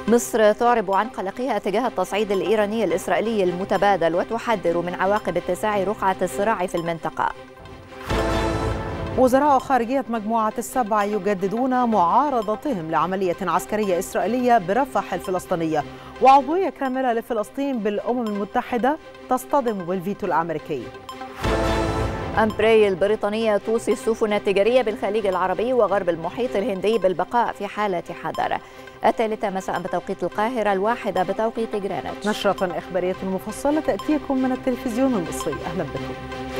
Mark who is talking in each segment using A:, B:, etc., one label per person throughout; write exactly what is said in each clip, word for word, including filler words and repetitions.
A: مصر تعرب عن قلقها تجاه التصعيد الإيراني الإسرائيلي المتبادل وتحذر من عواقب اتساع رقعة الصراع في المنطقة.
B: وزراء خارجية مجموعة السبع يجددون معارضتهم لعملية عسكرية إسرائيلية برفح الفلسطينية، وعضوية كاملة لفلسطين بالأمم المتحدة تصطدم بالفيتو الأمريكي.
A: أمبري البريطانية توصي السفن التجارية بالخليج العربي وغرب المحيط الهندي بالبقاء في حالة حذر. الثالثة مساء بتوقيت القاهرة، الواحدة بتوقيت جرينتش.
B: نشرة إخبارية مفصلة تأتيكم من التلفزيون المصري. أهلا بكم.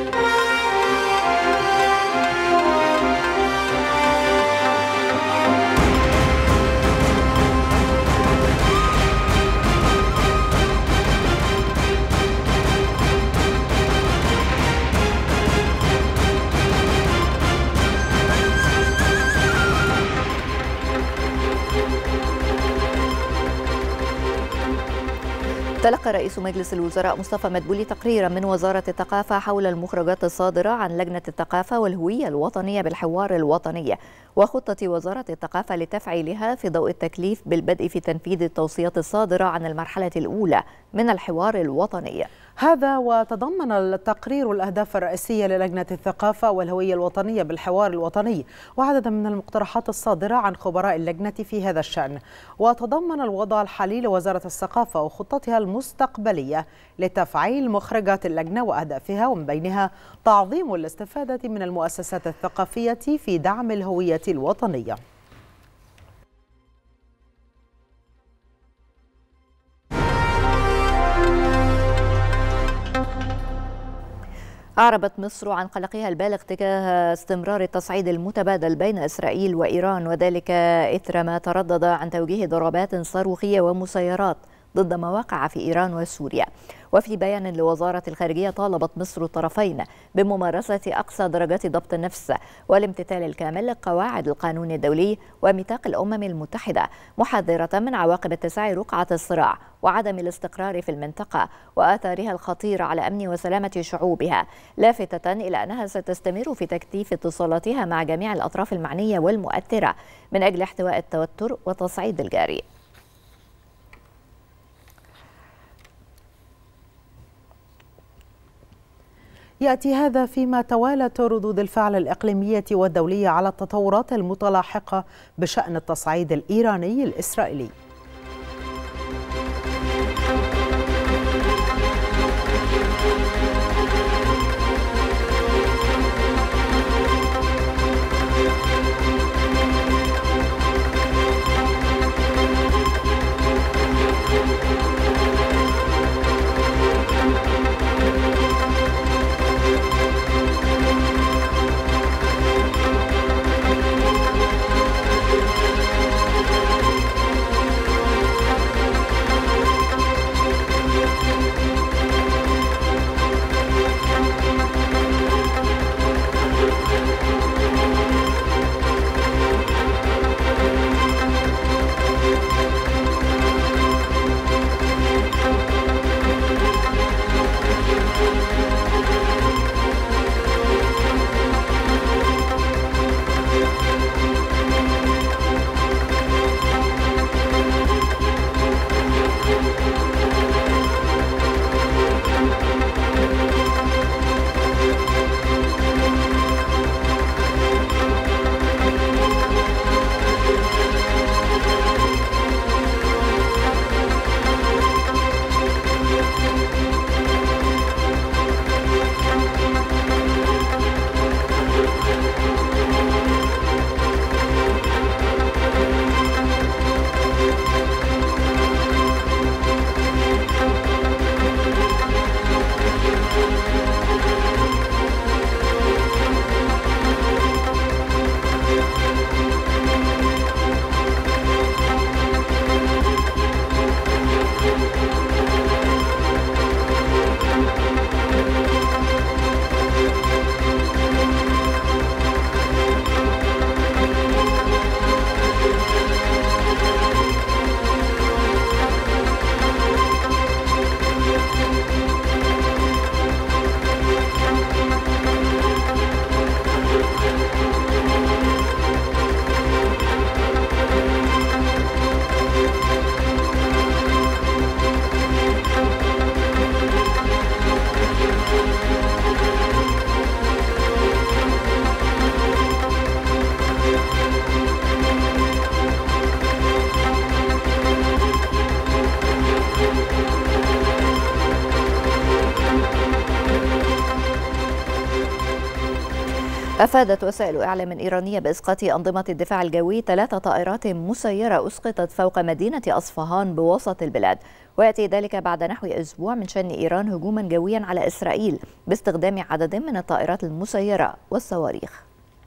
A: تلقى رئيس مجلس الوزراء مصطفى مدبولي تقريرا من وزارة الثقافة حول المخرجات الصادرة عن لجنة الثقافة والهوية الوطنية بالحوار الوطني وخطة وزارة الثقافة لتفعيلها في ضوء التكليف بالبدء في تنفيذ التوصيات الصادرة عن المرحلة الأولى من الحوار الوطني.
B: هذا وتضمن التقرير الأهداف الرئيسية للجنة الثقافة والهوية الوطنية بالحوار الوطني وعددا من المقترحات الصادرة عن خبراء اللجنة في هذا الشأن، وتضمن الوضع الحالي لوزارة الثقافة وخطتها المستقبلية لتفعيل مخرجات اللجنة وأهدافها، ومن بينها تعظيم الاستفادة من المؤسسات الثقافية في دعم الهوية الوطنية.
A: أعربت مصر عن قلقها البالغ تجاه استمرار التصعيد المتبادل بين إسرائيل وإيران، وذلك إثر ما تردد عن توجيه ضربات صاروخية ومسيرات ضد مواقع في إيران وسوريا. وفي بيان لوزارة الخارجية طالبت مصر الطرفين بممارسة أقصى درجات ضبط النفس والامتثال الكامل لقواعد القانون الدولي وميثاق الأمم المتحدة، محذرة من عواقب اتساع رقعة الصراع وعدم الاستقرار في المنطقة وآثارها الخطيرة على أمن وسلامة شعوبها، لافتة إلى أنها ستستمر في تكثيف اتصالاتها مع جميع الأطراف المعنية والمؤثرة من أجل احتواء التوتر وتصعيد الجاري.
B: يأتي هذا فيما توالت ردود الفعل الإقليمية والدولية على التطورات المتلاحقة بشأن التصعيد الإيراني الإسرائيلي.
A: أفادت وسائل إعلام إيرانية بإسقاط أنظمة الدفاع الجوي ثلاث طائرات مسيرة أسقطت فوق مدينة أصفهان بوسط البلاد، ويأتي ذلك بعد نحو أسبوع من شن إيران هجوما جويا على إسرائيل باستخدام عدد من الطائرات المسيرة والصواريخ.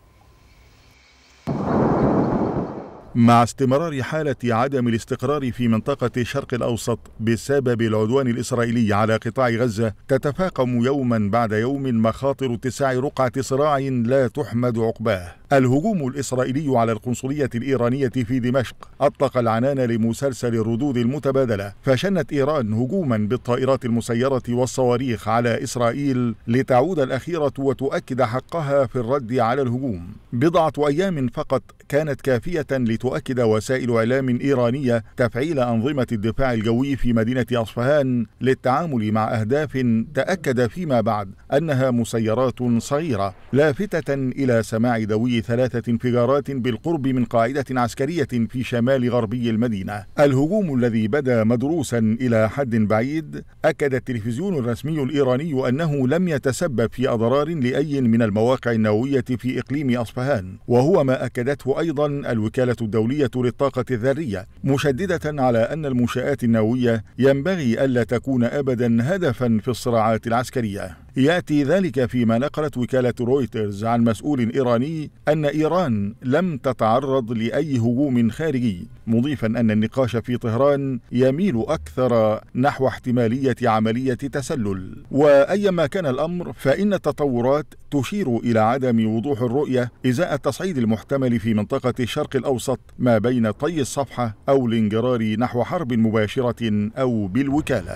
C: مع استمرار حالة عدم الاستقرار في منطقة الشرق الأوسط بسبب العدوان الإسرائيلي على قطاع غزة، تتفاقم يوما بعد يوم مخاطر اتساع رقعة صراع لا تحمد عقباه. الهجوم الإسرائيلي على القنصلية الإيرانية في دمشق أطلق العنان لمسلسل الردود المتبادلة، فشنت إيران هجوما بالطائرات المسيرة والصواريخ على إسرائيل لتعود الأخيرة وتؤكد حقها في الرد على الهجوم. بضعة أيام فقط كانت كافية لتؤكد وسائل إعلام إيرانية تفعيل أنظمة الدفاع الجوي في مدينة أصفهان للتعامل مع أهداف تأكد فيما بعد أنها مسيرات صغيرة، لافتة إلى سماع دوي ثلاثة انفجارات بالقرب من قاعدة عسكرية في شمال غربي المدينة. الهجوم الذي بدا مدروسا إلى حد بعيد، أكد التلفزيون الرسمي الإيراني أنه لم يتسبب في أضرار لأي من المواقع النووية في إقليم أصفهان، وهو ما أكدته أيضا الوكالة الدولية للطاقة الذرية، مشددة على أن المنشآت النووية ينبغي ألا تكون أبدا هدفا في الصراعات العسكرية. يأتي ذلك فيما نقلت وكالة رويترز عن مسؤول إيراني أن إيران لم تتعرض لأي هجوم خارجي، مضيفا أن النقاش في طهران يميل أكثر نحو احتمالية عملية تسلل. وأيما كان الأمر فإن التطورات تشير إلى عدم وضوح الرؤية إزاء التصعيد المحتمل في منطقة الشرق الأوسط ما بين طي الصفحة أو الانجرار نحو حرب مباشرة أو بالوكالة.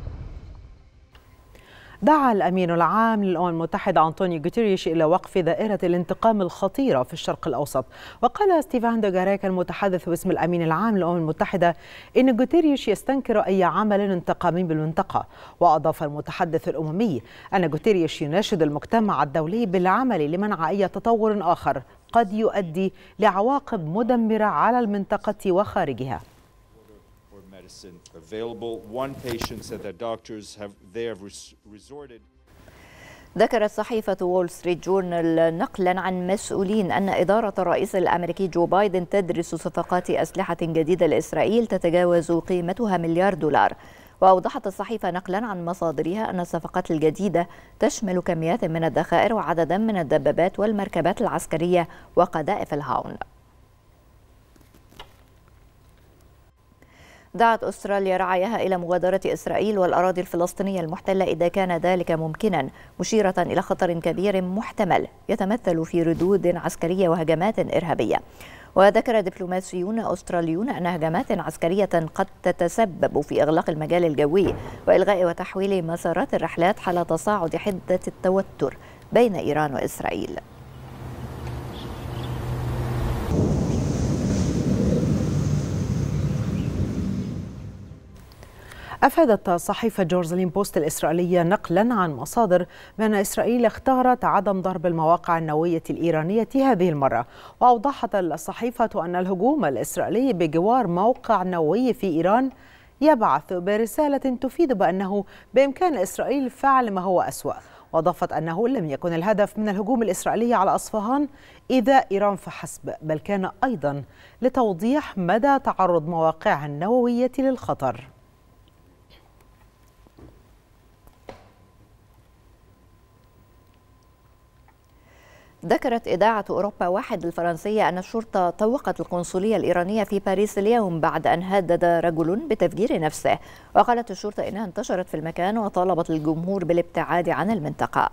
B: دعا الأمين العام للأمم المتحدة أنطونيو غوتيريش إلى وقف دائرة الانتقام الخطيرة في الشرق الأوسط. وقال ستيفان دوغاريك المتحدث باسم الأمين العام للأمم المتحدة إن غوتيريش يستنكر أي عمل انتقامي بالمنطقة. وأضاف المتحدث الأممي أن غوتيريش يناشد المجتمع الدولي بالعمل لمنع أي تطور آخر قد يؤدي لعواقب مدمرة على المنطقة وخارجها.
A: ذكرت صحيفة وول ستريت جورنال نقلا عن مسؤولين أن إدارة الرئيس الأمريكي جو بايدن تدرس صفقات أسلحة جديدة لإسرائيل تتجاوز قيمتها مليار دولار. وأوضحت الصحيفة نقلا عن مصادرها أن الصفقات الجديدة تشمل كميات من الذخائر وعددا من الدبابات والمركبات العسكرية وقذائف الهاون. دعت أستراليا رعاياها إلى مغادرة إسرائيل والأراضي الفلسطينية المحتلة إذا كان ذلك ممكنا، مشيرة إلى خطر كبير محتمل يتمثل في ردود عسكرية وهجمات إرهابية. وذكر دبلوماسيون أستراليون أن هجمات عسكرية قد تتسبب في إغلاق المجال الجوي وإلغاء وتحويل مسارات الرحلات حال تصاعد حدة التوتر بين إيران وإسرائيل.
B: أفادت صحيفة جورزالين بوست الإسرائيلية نقلا عن مصادر بأن إسرائيل اختارت عدم ضرب المواقع النووية الإيرانية هذه المرة. وأوضحت الصحيفة أن الهجوم الإسرائيلي بجوار موقع نووي في إيران يبعث برسالة تفيد بأنه بإمكان إسرائيل فعل ما هو أسوأ. وأضافت أنه لم يكن الهدف من الهجوم الإسرائيلي على أصفهان إيذاء إيران فحسب، بل كان أيضا لتوضيح مدى تعرض مواقعها النووية للخطر.
A: ذكرت إذاعة أوروبا واحد الفرنسية أن الشرطة طوقت القنصلية الإيرانية في باريس اليوم بعد أن هدد رجل بتفجير نفسه. وقالت الشرطة إنها انتشرت في المكان وطالبت الجمهور بالابتعاد عن المنطقة.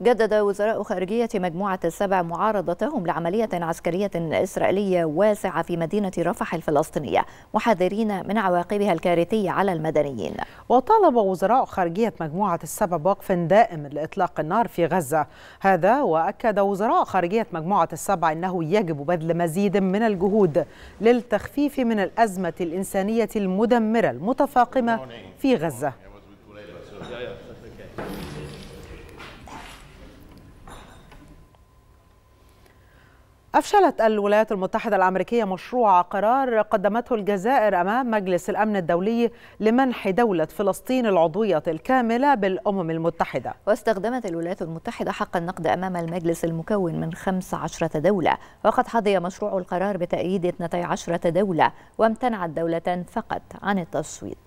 A: جدد وزراء خارجية مجموعة السبع معارضتهم لعملية عسكرية إسرائيلية واسعة في مدينة رفح الفلسطينية، محذرين من عواقبها الكارثية على المدنيين.
B: وطالب وزراء خارجية مجموعة السبع بوقف دائم لإطلاق النار في غزة. هذا وأكد وزراء خارجية مجموعة السبع أنه يجب بذل مزيد من الجهود للتخفيف من الأزمة الإنسانية المدمرة المتفاقمة في غزة. أفشلت الولايات المتحدة الأمريكية مشروع قرار قدمته الجزائر أمام مجلس الأمن الدولي لمنح دولة فلسطين العضوية الكاملة بالأمم المتحدة.
A: واستخدمت الولايات المتحدة حق النقد أمام المجلس المكون من خمس عشرة دولة، وقد حظي مشروع القرار بتأييد اثنتي عشرة دولة، وامتنعت دولتان فقط عن التصويت.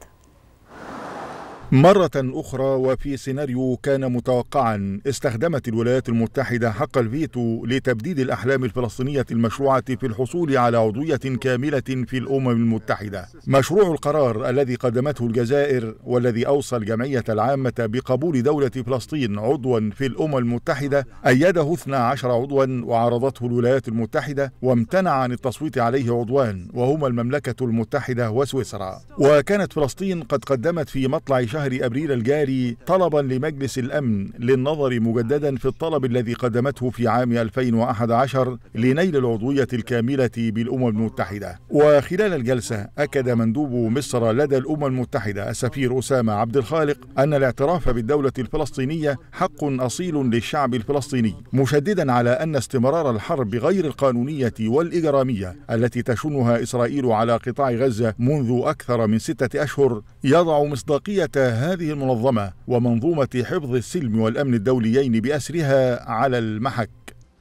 C: مرة أخرى وفي سيناريو كان متوقعا، استخدمت الولايات المتحدة حق الفيتو لتبديد الأحلام الفلسطينية المشروعة في الحصول على عضوية كاملة في الأمم المتحدة. مشروع القرار الذي قدمته الجزائر والذي أوصى الجمعية العامة بقبول دولة فلسطين عضوا في الأمم المتحدة أيده اثنا عشر عضوا وعارضته الولايات المتحدة، وامتنع عن التصويت عليه عضوان وهما المملكة المتحدة وسويسرا. وكانت فلسطين قد قدمت في مطلع شهر أبريل الجاري طلبا لمجلس الأمن للنظر مجددا في الطلب الذي قدمته في عام ألفين وأحد عشر لنيل العضوية الكاملة بالأمم المتحدة. وخلال الجلسة أكد مندوب مصر لدى الأمم المتحدة السفير أسامة عبد الخالق أن الاعتراف بالدولة الفلسطينية حق أصيل للشعب الفلسطيني، مشددا على أن استمرار الحرب غير القانونية والإجرامية التي تشنها إسرائيل على قطاع غزة منذ أكثر من ستة أشهر يضع مصداقية هذه المنظمة ومنظومة حفظ السلم والأمن الدوليين بأسرها على المحك.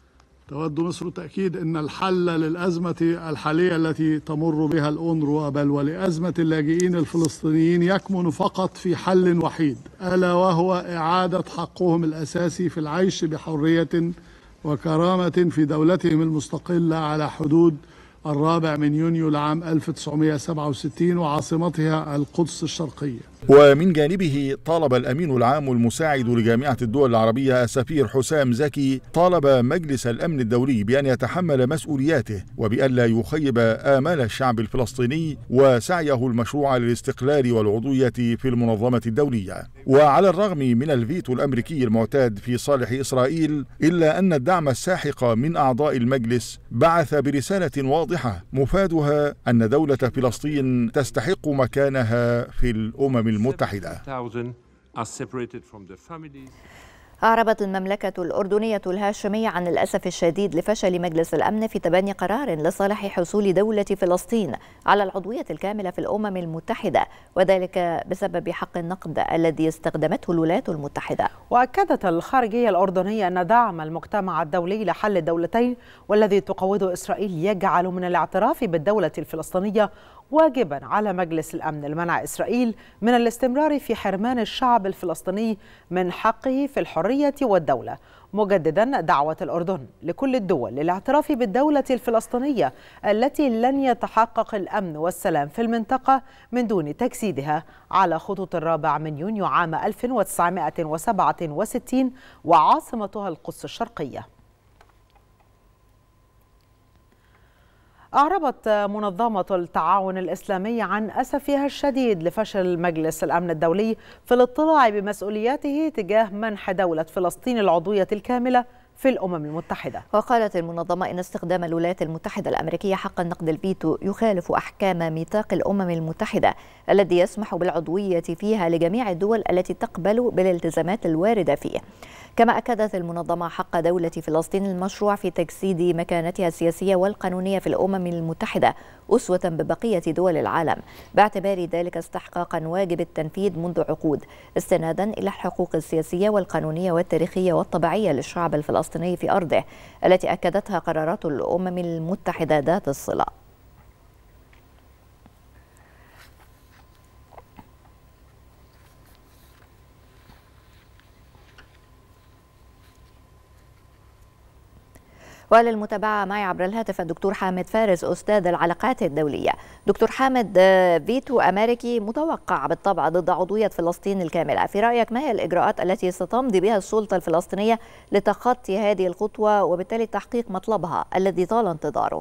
D: تود مصر تأكيد أن الحل للأزمة الحالية التي تمر بها الأونروا بل ولأزمة اللاجئين الفلسطينيين يكمن فقط في حل وحيد، ألا وهو إعادة حقهم الأساسي في العيش بحرية وكرامة في دولتهم المستقلة على حدود الرابع من يونيو لعام ألف وتسعمائة وسبعة وستين وعاصمتها القدس الشرقية.
C: ومن جانبه طالب الأمين العام المساعد لجامعة الدول العربية السفير حسام زكي طالب مجلس الأمن الدولي بأن يتحمل مسؤولياته وبألا يخيب آمال الشعب الفلسطيني وسعيه المشروع للاستقلال والعضوية في المنظمة الدولية. وعلى الرغم من الفيتو الأمريكي المعتاد في صالح إسرائيل، إلا أن الدعم الساحق من أعضاء المجلس بعث برسالة واضحة مفادها أن دولة فلسطين تستحق مكانها في الأمم المتحدة.
A: أعربت المملكة الأردنية الهاشمية عن الأسف الشديد لفشل مجلس الأمن في تبني قرار لصالح حصول دولة فلسطين على العضوية الكاملة في الأمم المتحدة، وذلك بسبب حق النقد الذي استخدمته الولايات المتحدة.
B: وأكدت الخارجية الأردنية أن دعم المجتمع الدولي لحل الدولتين والذي تقوده إسرائيل يجعل من الاعتراف بالدولة الفلسطينية واجبا على مجلس الأمن لمنع إسرائيل من الاستمرار في حرمان الشعب الفلسطيني من حقه في الحرية والدولة، مجددا دعوة الأردن لكل الدول للاعتراف بالدولة الفلسطينية التي لن يتحقق الأمن والسلام في المنطقة من دون تجسيدها على خطوط الرابع من يونيو عام ألف وتسعمائة وسبعة وستين وعاصمتها القدس الشرقية. أعربت منظمة التعاون الإسلامي عن أسفها الشديد لفشل مجلس الأمن الدولي في الاطلاع بمسؤولياته تجاه منح دولة فلسطين العضوية الكاملة في الأمم المتحدة.
A: وقالت المنظمة إن استخدام الولايات المتحدة الأمريكية حق النقد الفيتو يخالف أحكام ميثاق الأمم المتحدة الذي يسمح بالعضوية فيها لجميع الدول التي تقبل بالالتزامات الواردة فيه. كما أكدت المنظمة حق دولة فلسطين المشروع في تجسيد مكانتها السياسية والقانونية في الأمم المتحدة أسوة ببقية دول العالم، باعتبار ذلك استحقاقا واجب التنفيذ منذ عقود، استنادا إلى الحقوق السياسية والقانونية والتاريخية والطبيعية للشعب الفلسطيني في أرضه التي أكدتها قرارات الأمم المتحدة ذات الصلة. وللمتابعة معي عبر الهاتف الدكتور حامد فارس أستاذ العلاقات الدولية. دكتور حامد، فيتو أمريكي متوقع بالطبع ضد عضوية فلسطين الكاملة، في رأيك ما هي الإجراءات التي ستمضي بها السلطة الفلسطينية لتخطي هذه الخطوة وبالتالي تحقيق مطلبها الذي طال انتظاره؟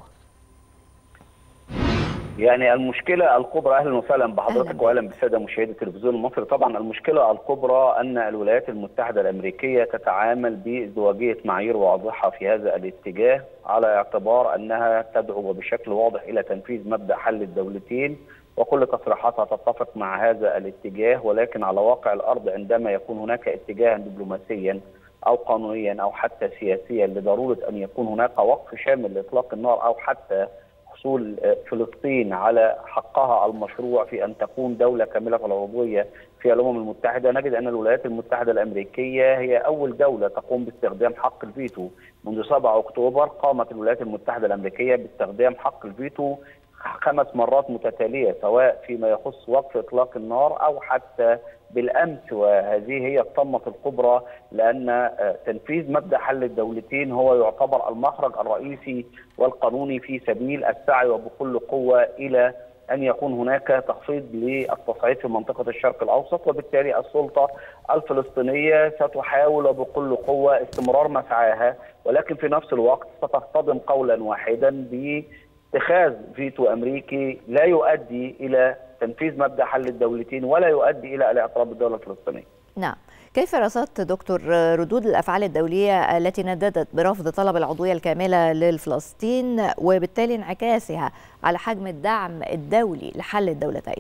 E: يعني المشكلة الكبرى، أهلا وسهلا بحضرتك وأهلا بالسادة مشاهدي التلفزيون المصري. طبعا المشكلة الكبرى أن الولايات المتحدة الأمريكية تتعامل بازدواجية معايير واضحة في هذا الاتجاه، على اعتبار أنها تدعو بشكل واضح إلى تنفيذ مبدأ حل الدولتين، وكل تصريحاتها تتفق مع هذا الاتجاه، ولكن على واقع الأرض عندما يكون هناك اتجاها دبلوماسيا أو قانونيا أو حتى سياسيا لضرورة أن يكون هناك وقف شامل لإطلاق النار أو حتى حصول فلسطين على حقها المشروع في أن تكون دولة كاملة العضوية في الأمم المتحدة، نجد أن الولايات المتحدة الأمريكية هي أول دولة تقوم باستخدام حق الفيتو. منذ سبعة أكتوبر قامت الولايات المتحدة الأمريكية باستخدام حق الفيتو خمس مرات متتالية، سواء فيما يخص وقف إطلاق النار أو حتى بالأمس، وهذه هي الطمة الكبرى، لأن تنفيذ مبدأ حل الدولتين هو يعتبر المخرج الرئيسي والقانوني في سبيل السعي وبكل قوة إلى أن يكون هناك تخفيض للتصعيد في منطقة الشرق الأوسط، وبالتالي السلطة الفلسطينية ستحاول بكل قوة استمرار مسعاها، ولكن في نفس الوقت ستصطدم قولا واحدا باتخاذ فيتو أمريكي لا يؤدي إلى تنفيذ مبدأ حل الدولتين ولا يؤدي إلى الاعتراف بالدولة الفلسطينية.
A: نعم، كيف رصدت دكتور ردود الأفعال الدولية التي نددت برفض طلب العضوية الكاملة لفلسطين وبالتالي انعكاسها على حجم الدعم الدولي لحل الدولتين؟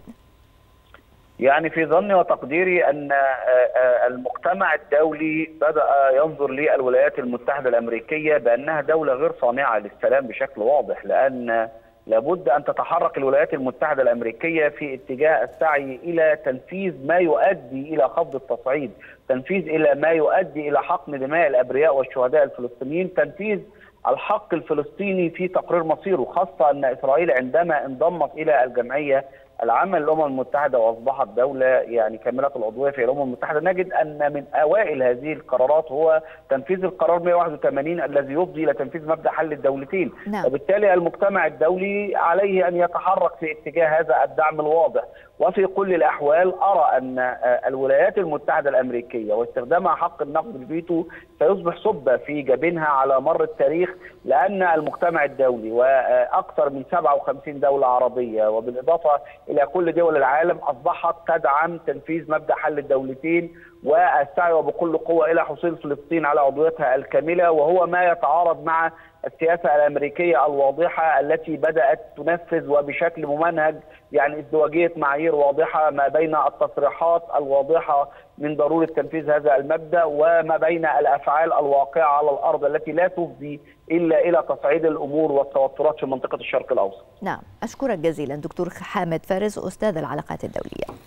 E: يعني في ظني وتقديري أن المجتمع الدولي بدأ ينظر للولايات المتحدة الأمريكية بأنها دولة غير صانعة للسلام بشكل واضح، لأن لابد أن تتحرك الولايات المتحدة الأمريكية في اتجاه السعي إلى تنفيذ ما يؤدي إلى خفض التصعيد، تنفيذ إلى ما يؤدي إلى حقن دماء الأبرياء والشهداء الفلسطينيين، تنفيذ الحق الفلسطيني في تقرير مصيره، خاصة أن إسرائيل عندما انضمت إلى الجمعية العامة للأمم المتحدة وأصبحت دولة يعني كاملة العضوية في الأمم المتحدة، نجد أن من أوائل هذه القرارات هو تنفيذ القرار مئة وواحد وثمانين الذي يفضي إلى تنفيذ مبدأ حل الدولتين. نعم. وبالتالي المجتمع الدولي عليه أن يتحرك في اتجاه هذا الدعم الواضح، وفي كل الأحوال أرى أن الولايات المتحدة الأمريكية واستخدامها حق النقد الفيتو سيصبح صبة في جبينها على مر التاريخ، لأن المجتمع الدولي وأكثر من سبعة وخمسين دولة عربية وبالإضافة إلى كل دول العالم أصبحت تدعم تنفيذ مبدأ حل الدولتين والسعي وبكل قوة إلى حصول فلسطين على عضويتها الكاملة، وهو ما يتعارض مع السياسة الأمريكية الواضحة التي بدأت تنفذ وبشكل ممنهج يعني ازدواجية معايير واضحة ما بين التصريحات الواضحة من ضرورة تنفيذ هذا المبدأ وما بين الأفعال الواقعة على الأرض التي لا تفضي إلا إلى تصعيد الأمور والتوترات في منطقة الشرق الأوسط.
A: نعم، أشكرك جزيلا دكتور حامد فارس أستاذ العلاقات الدولية.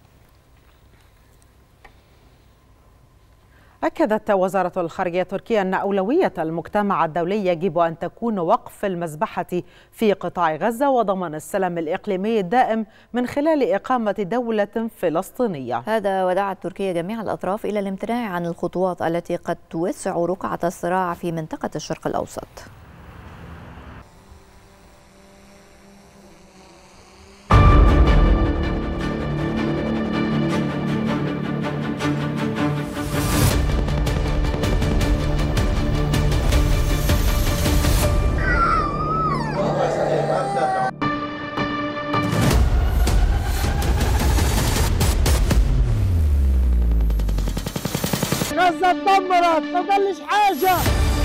B: أكدت وزارة الخارجية التركية أن أولوية المجتمع الدولي يجب أن تكون وقف المذبحة في قطاع غزة وضمان السلام الإقليمي الدائم من خلال إقامة دولة فلسطينية.
A: هذا ودعت تركيا جميع الأطراف إلى الامتناع عن الخطوات التي قد توسع رقعة الصراع في منطقة الشرق الأوسط.
F: غزة اتدمرت، ما ضلش حاجة.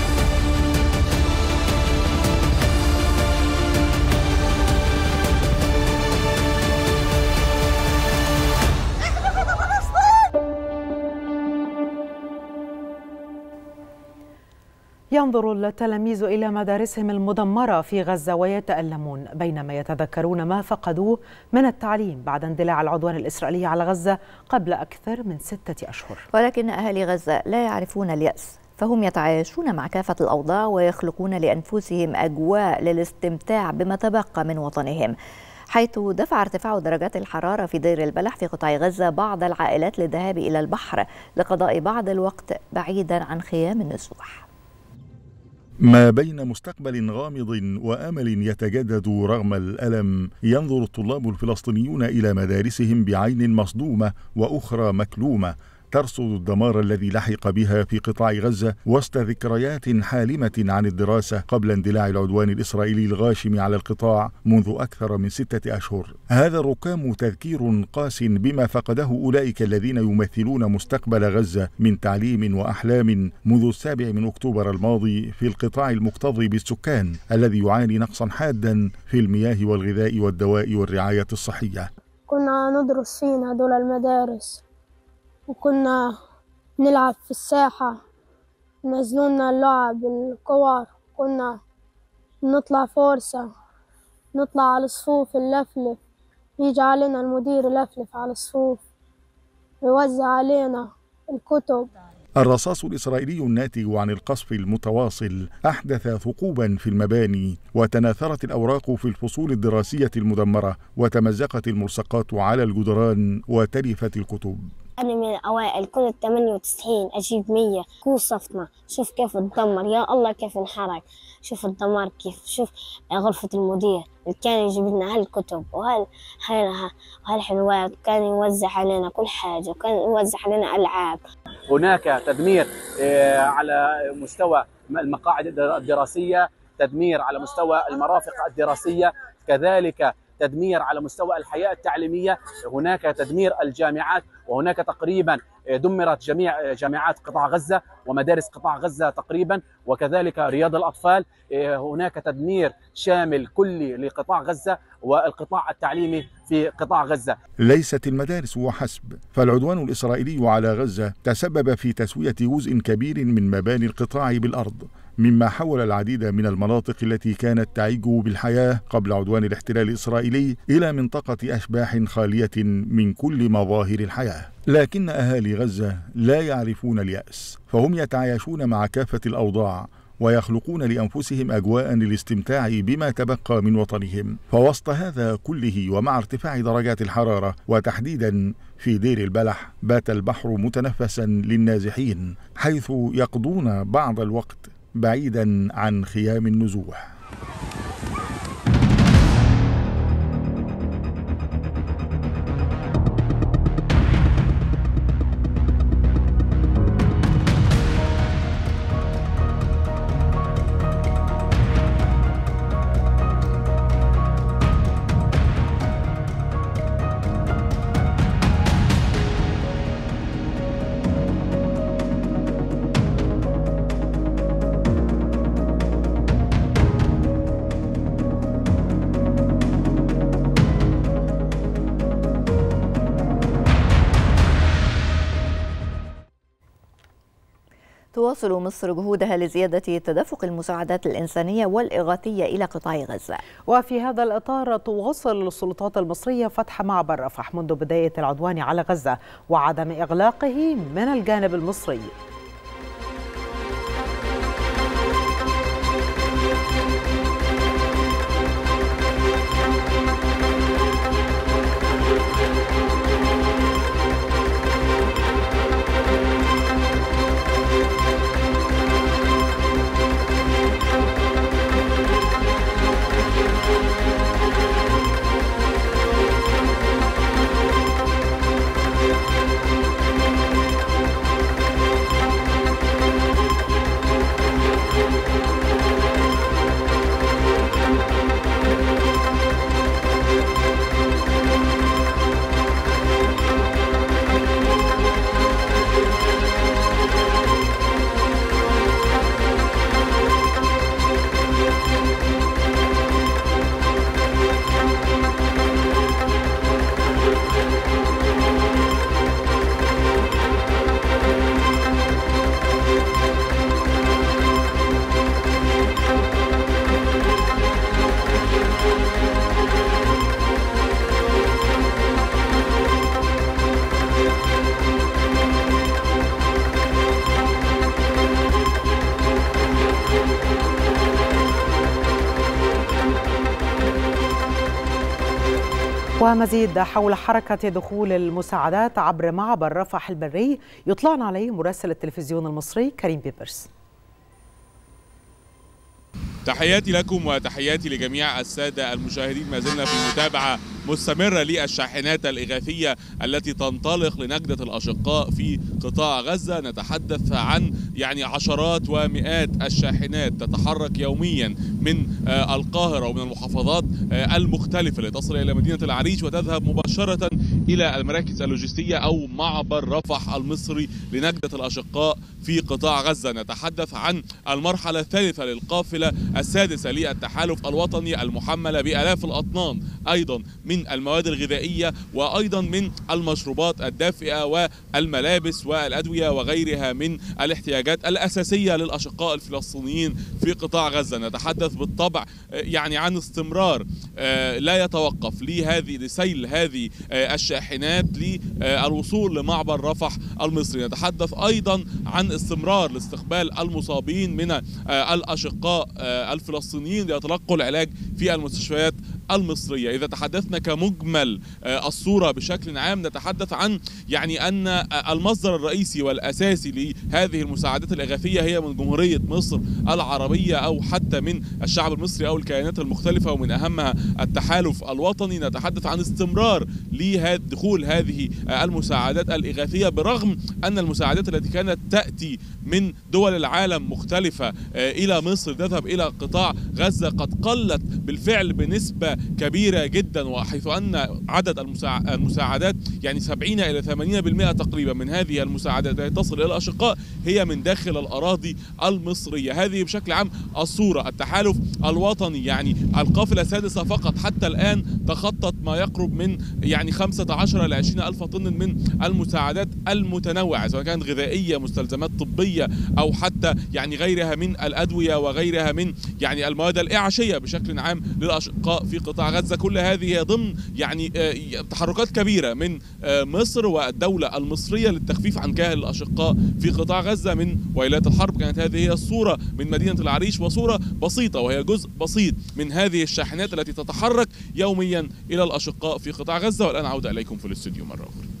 B: ينظر التلاميذ إلى مدارسهم المدمرة في غزة ويتألمون بينما يتذكرون ما فقدوه من التعليم بعد اندلاع العدوان الإسرائيلي على غزة قبل أكثر من ستة أشهر.
A: ولكن أهالي غزة لا يعرفون اليأس، فهم يتعايشون مع كافة الأوضاع ويخلقون لأنفسهم أجواء للاستمتاع بما تبقى من وطنهم، حيث دفع ارتفاع درجات الحرارة في دير البلح في قطاع غزة بعض العائلات للذهاب إلى البحر لقضاء بعض الوقت بعيدا عن خيام النزوح.
C: ما بين مستقبل غامض وأمل يتجدد رغم الألم، ينظر الطلاب الفلسطينيون إلى مدارسهم بعين مصدومة وأخرى مكلومة، ترصد الدمار الذي لحق بها في قطاع غزة وسط ذكريات حالمة عن الدراسة قبل اندلاع العدوان الإسرائيلي الغاشم على القطاع منذ أكثر من ستة أشهر. هذا الركام تذكير قاس بما فقده أولئك الذين يمثلون مستقبل غزة من تعليم وأحلام منذ السابع من أكتوبر الماضي في القطاع المكتظ بالسكان الذي يعاني نقصا حادا في المياه والغذاء والدواء والرعاية الصحية.
G: كنا ندرس فينا دول المدارس، وكنا نلعب في الساحة، نزلونا اللعب بالكور، كنا نطلع فرصة، نطلع على الصفوف اللفلف، يجي علينا المدير يلفلف على الصفوف ويوزع علينا الكتب.
C: الرصاص الإسرائيلي الناتج عن القصف المتواصل أحدث ثقوبا في المباني، وتناثرت الأوراق في الفصول الدراسية المدمرة، وتمزقت الملصقات على الجدران، وتلفت الكتب.
H: أنا من الأوائل، كنت ثمانية وتسعين أجيب مية. كو صفنا، شوف كيف تدمر، يا الله كيف انحرق، شوف الدمار كيف، شوف غرفة المدير اللي كان يجيب لنا هالكتب وهال هالحلوات، كان يوزع علينا كل حاجة، وكان يوزع علينا ألعاب.
I: هناك تدمير على مستوى المقاعد الدراسية، تدمير على مستوى المرافق الدراسية، كذلك تدمير على مستوى الحياة التعليمية، هناك تدمير الجامعات، وهناك تقريبا دمرت جميع جامعات قطاع غزة ومدارس قطاع غزة تقريبا، وكذلك رياض الأطفال. هناك تدمير شامل كلي لقطاع غزة والقطاع التعليمي في قطاع غزة.
C: ليست المدارس وحسب، فالعدوان الإسرائيلي على غزة تسبب في تسوية جزء كبير من مباني القطاع بالأرض، مما حول العديد من المناطق التي كانت تعج بالحياة قبل عدوان الاحتلال الإسرائيلي إلى منطقة أشباح خالية من كل مظاهر الحياة. لكن أهالي غزة لا يعرفون اليأس، فهم يتعايشون مع كافة الأوضاع، ويخلقون لأنفسهم أجواء للاستمتاع بما تبقى من وطنهم. فوسط هذا كله ومع ارتفاع درجات الحرارة، وتحديدا في دير البلح، بات البحر متنفسا للنازحين، حيث يقضون بعض الوقت بعيدا عن خيام النزوح.
A: تواصل مصر جهودها لزيادة تدفق المساعدات الإنسانية والإغاثية إلى قطاع غزة.
B: وفي هذا الإطار تواصل السلطات المصرية فتح معبر رفح منذ بداية العدوان على غزة وعدم إغلاقه من الجانب المصري. ومزيد حول حركة دخول المساعدات عبر معبر رفح البري يطلعنا عليه مراسل التلفزيون المصري كريم بيبرس.
J: تحياتي لكم وتحياتي لجميع السادة المشاهدين. ما زلنا في متابعة مستمرة للشاحنات الإغاثية التي تنطلق لنجدة الأشقاء في قطاع غزة. نتحدث عن يعني عشرات ومئات الشاحنات تتحرك يوميا من القاهرة ومن المحافظات المختلفة لتصل إلى مدينة العريش وتذهب مباشرة إلى المراكز اللوجستية أو معبر رفح المصري لنجدة الأشقاء في قطاع غزة. نتحدث عن المرحلة الثالثة للقافلة السادسة للتحالف الوطني المحملة بآلاف الأطنان أيضا من المواد الغذائية وأيضا من المشروبات الدافئة والملابس والأدوية وغيرها من الاحتياجات الأساسية للأشقاء الفلسطينيين في قطاع غزة. نتحدث بالطبع يعني عن استمرار لا يتوقف لهذه لسيل هذه الشاحنات للوصول لمعبر رفح المصري. نتحدث أيضا عن استمرار لاستقبال المصابين من الأشقاء الفلسطينيين ليتلقوا العلاج في المستشفيات المصرية. إذا تحدثنا كمجمل الصورة بشكل عام نتحدث عن يعني أن المصدر الرئيسي والأساسي لهذه المساعدات الإغاثية هي من جمهورية مصر العربية أو حتى من الشعب المصري أو الكيانات المختلفة ومن أهمها التحالف الوطني. نتحدث عن استمرار لدخول هذه المساعدات الإغاثية برغم أن المساعدات التي كانت تأتي من دول العالم مختلفة إلى مصر تذهب إلى قطاع غزة قد قلت بالفعل بنسبة كبيرة جدا، وحيث أن عدد المساعدات يعني سبعين إلى ثمانين بالمئة تقريبا من هذه المساعدات التي تصل إلى الأشقاء هي من داخل الأراضي المصرية. هذه بشكل عام الصورة. التحالف الوطني يعني القافلة السادسة فقط حتى الآن تخطت ما يقرب من يعني خمسة عشر إلى عشرين ألف طن من المساعدات المتنوعة سواء كانت غذائية مستلزمات طبية أو حتى يعني غيرها من الأدوية وغيرها من يعني المواد الإعاشية بشكل عام للأشقاء في قطاع غزة. كل هذه ضمن يعني تحركات كبيرة من مصر والدولة المصرية للتخفيف عن كاهل الأشقاء في قطاع غزة من ويلات الحرب. كانت هذه هي الصورة من مدينة العريش وصورة بسيطة وهي جزء بسيط من هذه الشاحنات التي تتحرك يوميا إلى الأشقاء في قطاع غزة. والآن عودة إليكم في الاستوديو مرة أخرى.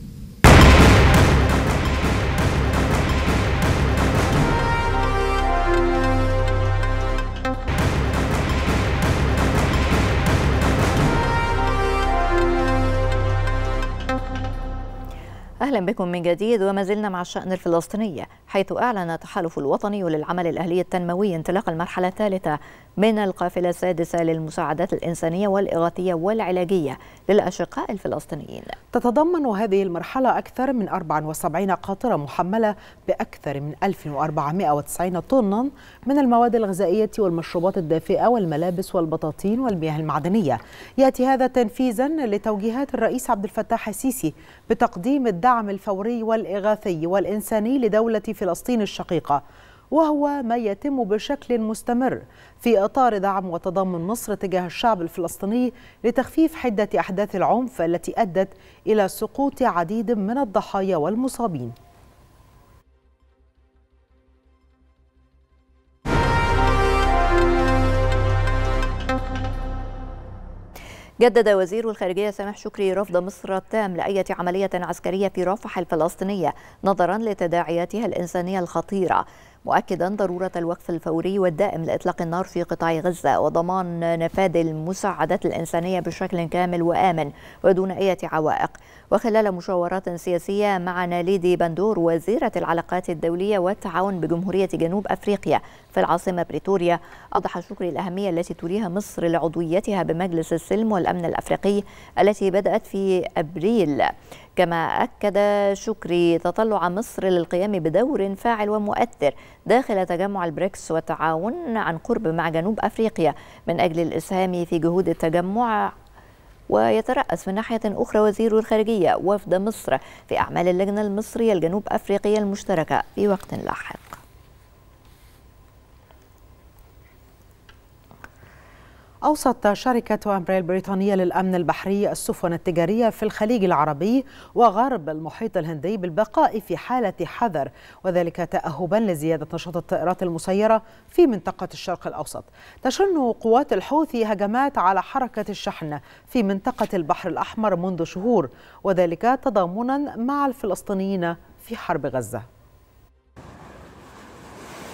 A: أهلا بكم من جديد وما زلنا مع الشأن الفلسطيني، حيث أعلن التحالف الوطني للعمل الأهلي التنموي انطلاق المرحلة الثالثة من القافلة السادسة للمساعدات الإنسانية والإغاثية والعلاجية للأشقاء الفلسطينيين.
B: تتضمن هذه المرحلة أكثر من أربعة وسبعين قاطرة محملة بأكثر من ألف وأربعمائة وتسعين طنا من المواد الغذائية والمشروبات الدافئة والملابس والبطاطين والمياه المعدنية. يأتي هذا تنفيذا لتوجيهات الرئيس عبد الفتاح السيسي بتقديم الدعم الفوري والإغاثي والإنساني لدولة فلسطين الشقيقة، وهو ما يتم بشكل مستمر في إطار دعم وتضامن مصر تجاه الشعب الفلسطيني لتخفيف حدة أحداث العنف التي أدت إلى سقوط عديد من الضحايا والمصابين.
A: جدد وزير الخارجية سامح شكري رفض مصر التام لأي عملية عسكرية في رفح الفلسطينية نظرا لتداعياتها الإنسانية الخطيرة، مؤكدا ضرورة الوقف الفوري والدائم لإطلاق النار في قطاع غزة وضمان نفاذ المساعدات الإنسانية بشكل كامل وآمن ودون أي عوائق. وخلال مشاورات سياسية مع ناليدي بندور وزيرة العلاقات الدولية والتعاون بجمهورية جنوب أفريقيا في العاصمة بريتوريا، أوضح شكري الأهمية التي توليها مصر لعضويتها بمجلس السلم والأمن الأفريقي التي بدأت في أبريل. كما أكد شكري تطلع مصر للقيام بدور فاعل ومؤثر داخل تجمع البريكس والتعاون عن قرب مع جنوب أفريقيا من أجل الإسهام في جهود التجمع. ويترأس من ناحية أخرى وزير الخارجية وفد مصر في أعمال اللجنة المصرية الجنوب أفريقية المشتركة في وقت لاحق.
B: أوصت شركة أمبريل البريطانية للأمن البحري السفن التجارية في الخليج العربي وغرب المحيط الهندي بالبقاء في حالة حذر، وذلك تأهبا لزيادة نشاط الطائرات المسيرة في منطقة الشرق الأوسط. تشن قوات الحوثي هجمات على حركة الشحن في منطقة البحر الأحمر منذ شهور، وذلك تضامنا مع الفلسطينيين في حرب غزة.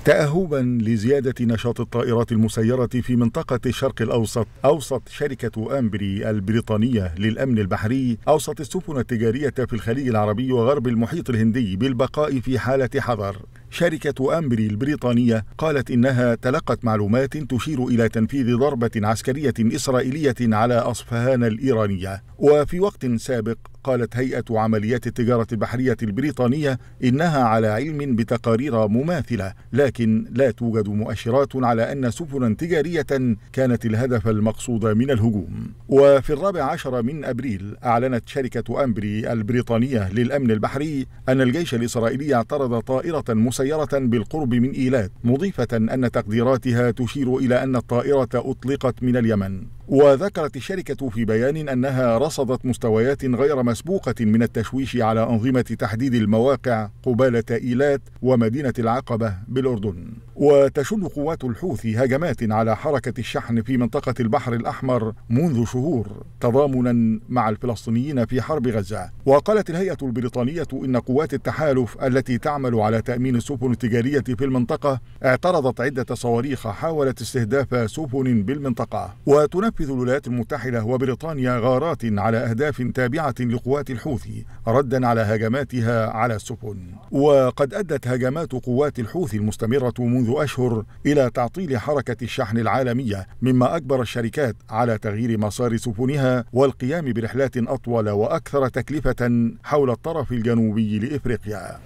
C: تأهبا لزيادة نشاط الطائرات المسيرة في منطقة الشرق الأوسط، أوصت شركة أمبري البريطانية للأمن البحري أوسط السفن التجارية في الخليج العربي وغرب المحيط الهندي بالبقاء في حالة حذر. شركة أمبري البريطانية قالت إنها تلقت معلومات تشير إلى تنفيذ ضربة عسكرية إسرائيلية على أصفهان الإيرانية. وفي وقت سابق قالت هيئة عمليات التجارة البحرية البريطانية إنها على علم بتقارير مماثلة، لكن لا توجد مؤشرات على أن سفنا تجارية كانت الهدف المقصود من الهجوم. وفي الرابع عشر من أبريل أعلنت شركة أمبري البريطانية للأمن البحري أن الجيش الإسرائيلي اعترض طائرة مسيرة بالقرب من إيلات، مضيفة أن تقديراتها تشير إلى أن الطائرة أطلقت من اليمن. وذكرت الشركة في بيان أنها رصدت مستويات غير مسبوقة من التشويش على أنظمة تحديد المواقع قبالة إيلات ومدينة العقبة بالأردن. وتشن قوات الحوثي هجمات على حركة الشحن في منطقة البحر الأحمر منذ شهور تضامنا مع الفلسطينيين في حرب غزة. وقالت الهيئة البريطانية إن قوات التحالف التي تعمل على تأمين السفن التجارية في المنطقة اعترضت عدة صواريخ حاولت استهداف سفن بالمنطقة. وتنفذ الولايات المتحدة وبريطانيا غارات على أهداف تابعة لقوات الحوثي ردا على هجماتها على السفن. وقد أدت هجمات قوات الحوثي المستمرة منذ أشهر إلى تعطيل حركة الشحن العالمية، مما أجبر الشركات على تغيير مسار سفنها والقيام برحلات أطول وأكثر تكلفة حول الطرف الجنوبي لإفريقيا.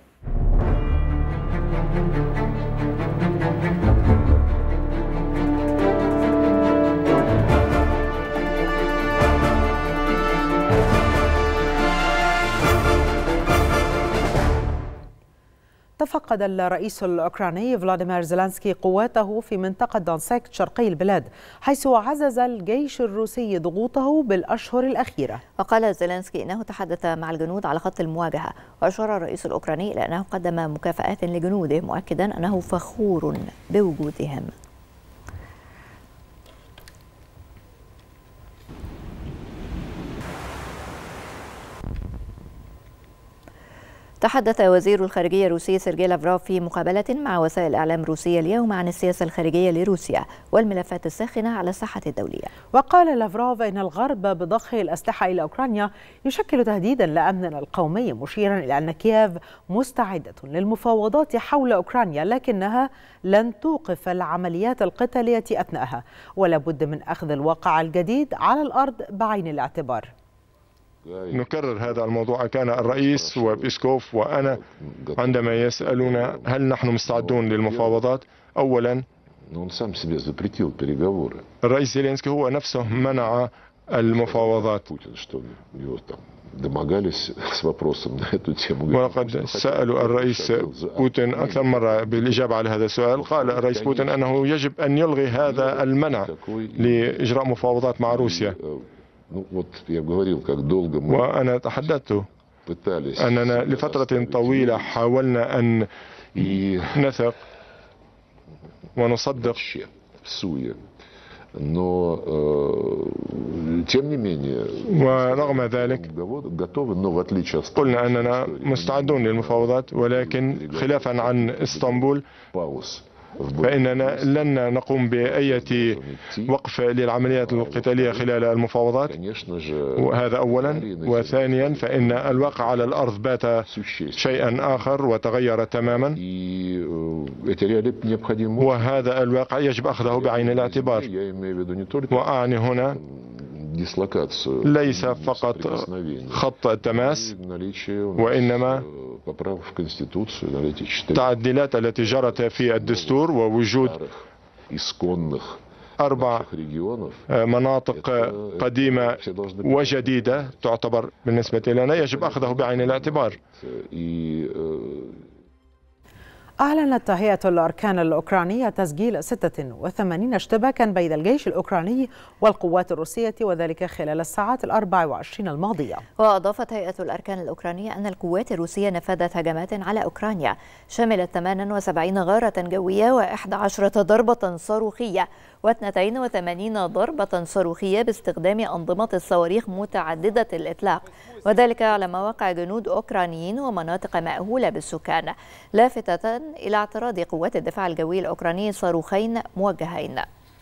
B: تفقد الرئيس الأوكراني فلاديمير زيلينسكي قواته في منطقة دونسك شرقي البلاد، حيث عزز الجيش الروسي ضغوطه بالأشهر الأخيرة.
A: وقال زيلينسكي إنه تحدث مع الجنود على خط المواجهة، وأشار الرئيس الأوكراني إلى أنه قدم مكافآت لجنوده، مؤكدا أنه فخور بوجودهم. تحدث وزير الخارجية الروسي سيرجي لافروف في مقابلة مع وسائل الإعلام روسية اليوم عن السياسة الخارجية لروسيا والملفات الساخنة على الساحة الدولية.
B: وقال لافروف إن الغرب بضخ الأسلحة إلى أوكرانيا يشكل تهديدا لأمننا القومي، مشيرا إلى أن كييف مستعدة للمفاوضات حول أوكرانيا، لكنها لن توقف العمليات القتالية أثناءها، ولا بد من أخذ الواقع الجديد على الأرض بعين الاعتبار.
K: نكرر هذا الموضوع. كان الرئيس وبيسكوف وأنا عندما يسألون هل نحن مستعدون للمفاوضات، أولا الرئيس زيلينسكي هو نفسه منع المفاوضات، ولقد سألوا الرئيس بوتين أكثر مرة بالإجابة على هذا السؤال. قال الرئيس بوتين أنه يجب أن يلغي هذا المنع لإجراء مفاوضات مع روسيا. وأنا تحدثت أننا لفترة طويلة حاولنا أن نثق ونصدق، ورغم ذلك قلنا أننا مستعدون للمفاوضات، ولكن خلافا عن اسطنبول فإننا لن نقوم بأي وقف للعمليات القتالية خلال المفاوضات، وهذا أولا. وثانيا فإن الواقع على الأرض بات شيئا آخر وتغير تماما، وهذا الواقع يجب أخذه بعين الاعتبار. وأعني هنا ليس فقط خط التماس، وإنما التعديلات التي جرت في الدستور ووجود أربع مناطق قديمة وجديدة تعتبر بالنسبة لنا يجب أخذه بعين الاعتبار.
B: أعلنت هيئة الأركان الأوكرانية تسجيل ستة وثمانين اشتباكا بين الجيش الأوكراني والقوات الروسية، وذلك خلال الساعات الأربع وعشرين الماضية.
A: وأضافت هيئة الأركان الأوكرانية أن القوات الروسية نفذت هجمات على أوكرانيا شملت ثمانية وسبعين غارة جوية وإحدى عشرة ضربة صاروخية واثنتين وثمانين ضربة صاروخية باستخدام أنظمة الصواريخ متعددة الإطلاق، وذلك على مواقع جنود أوكرانيين ومناطق مأهولة بالسكان، لافتة إلى اعتراض قوات الدفاع الجوي الأوكراني صاروخين موجهين.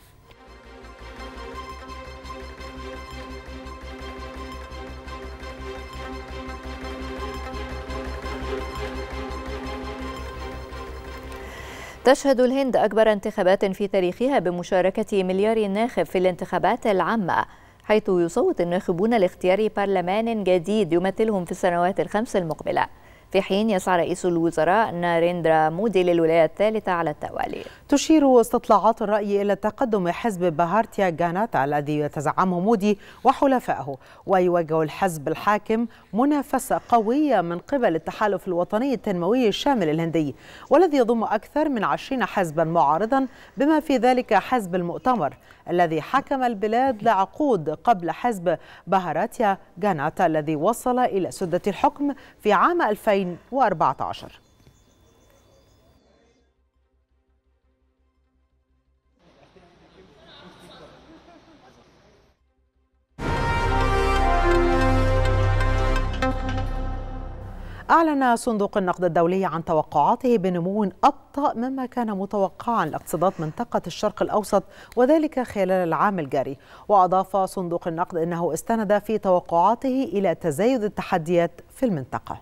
A: تشهد الهند أكبر انتخابات في تاريخها بمشاركة مليار ناخب في الانتخابات العامة، حيث يصوت الناخبون لاختيار برلمان جديد يمثلهم في السنوات الخمس المقبلة، في حين يسعى رئيس الوزراء ناريندرا مودي للولاية الثالثة على التوالي.
B: تشير استطلاعات الرأي إلى تقدم حزب بهارتيا جاناتا الذي يتزعمه مودي وحلفائه، ويواجه الحزب الحاكم منافسة قوية من قبل التحالف الوطني التنموي الشامل الهندي، والذي يضم أكثر من عشرين حزبا معارضا، بما في ذلك حزب المؤتمر الذي حكم البلاد لعقود قبل حزب بهارتيا جاناتا الذي وصل إلى سدة الحكم في عام ألفين وأربعة عشر. أعلن صندوق النقد الدولي عن توقعاته بنمو أبطأ مما كان متوقعا لاقتصادات منطقة الشرق الأوسط، وذلك خلال العام الجاري. وأضاف صندوق النقد أنه استند في توقعاته إلى تزايد التحديات في المنطقة.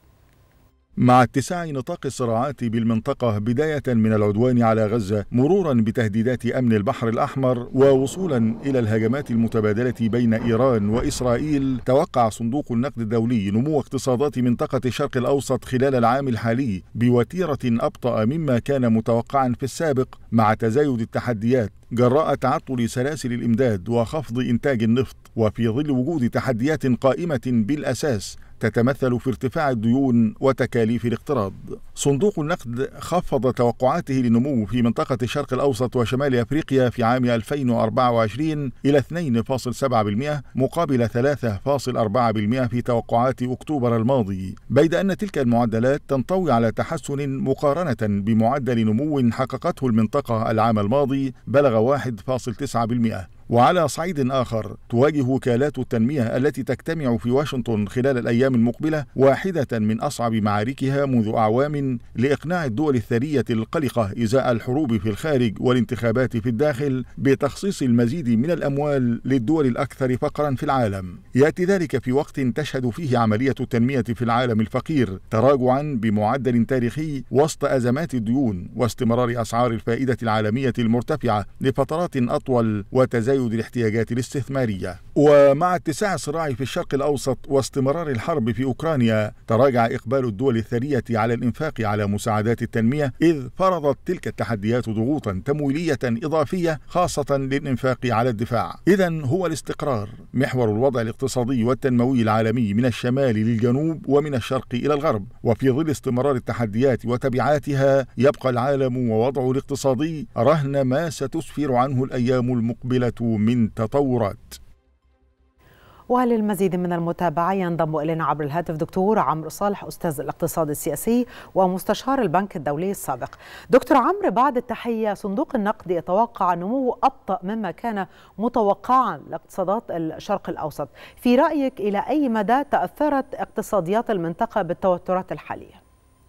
C: مع اتساع نطاق الصراعات بالمنطقة بداية من العدوان على غزة مرورا بتهديدات أمن البحر الأحمر ووصولا إلى الهجمات المتبادلة بين إيران وإسرائيل، توقع صندوق النقد الدولي نمو اقتصادات منطقة الشرق الأوسط خلال العام الحالي بوتيرة أبطأ مما كان متوقعا في السابق، مع تزايد التحديات جراء تعطل سلاسل الإمداد وخفض إنتاج النفط، وفي ظل وجود تحديات قائمة بالأساس تتمثل في ارتفاع الديون وتكاليف الاقتراض. صندوق النقد خفض توقعاته للنمو في منطقة الشرق الأوسط وشمال أفريقيا في عام ألفين وأربعة وعشرين إلى اثنين فاصلة سبعة بالمئة مقابل ثلاثة فاصلة أربعة بالمئة في توقعات أكتوبر الماضي، بيد أن تلك المعدلات تنطوي على تحسن مقارنة بمعدل نمو حققته المنطقة العام الماضي بلغ واحد فاصلة تسعة بالمئة. وعلى صعيد آخر، تواجه وكالات التنمية التي تجتمع في واشنطن خلال الأيام المقبلة واحدة من أصعب معاركها منذ أعوام لإقناع الدول الثرية القلقة إزاء الحروب في الخارج والانتخابات في الداخل بتخصيص المزيد من الأموال للدول الأكثر فقرا في العالم. يأتي ذلك في وقت تشهد فيه عملية التنمية في العالم الفقير تراجعا بمعدل تاريخي وسط أزمات الديون واستمرار أسعار الفائدة العالمية المرتفعة لفترات أطول وتزايد الاحتياجات الاستثمارية. ومع اتساع الصراع في الشرق الأوسط واستمرار الحرب في أوكرانيا، تراجع إقبال الدول الثرية على الإنفاق على مساعدات التنمية، إذ فرضت تلك التحديات ضغوطا تمويلية إضافية خاصة للإنفاق على الدفاع. إذن هو الاستقرار محور الوضع الاقتصادي والتنموي العالمي من الشمال للجنوب ومن الشرق إلى الغرب، وفي ظل استمرار التحديات وتبعاتها يبقى العالم ووضعه الاقتصادي رهن ما ستسفر عنه الأيام المقبلة من تطورات.
B: وللمزيد من المتابعة ينضم إلينا عبر الهاتف دكتور عمرو صالح، أستاذ الاقتصاد السياسي ومستشار البنك الدولي السابق. دكتور عمرو، بعد التحية، صندوق النقد يتوقع نمو أبطأ مما كان متوقعا لاقتصادات الشرق الأوسط. في رأيك إلى أي مدى تأثرت اقتصاديات المنطقة بالتوترات الحالية؟